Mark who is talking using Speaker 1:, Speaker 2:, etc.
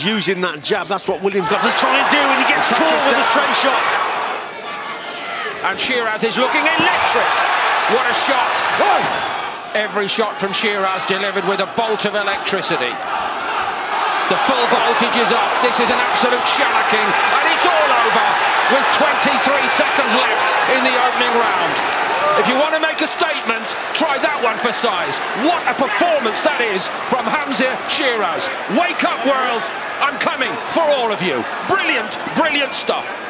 Speaker 1: using that jab. That's what Williams got to try and do, and he gets caught with a straight shot.
Speaker 2: And Sheeraz is looking electric. What a shot.
Speaker 1: Whoa.
Speaker 2: Every shot from Sheeraz delivered with a bolt of electricity. The full voltage is up. This is an absolute shellacking, and it's all over with 23 seconds left in the opening round. If you want to make a statement, try that one for size. What a performance that is from Hamzah Sheeraz. Wake up, world. I'm coming for all of you. Brilliant, brilliant stuff.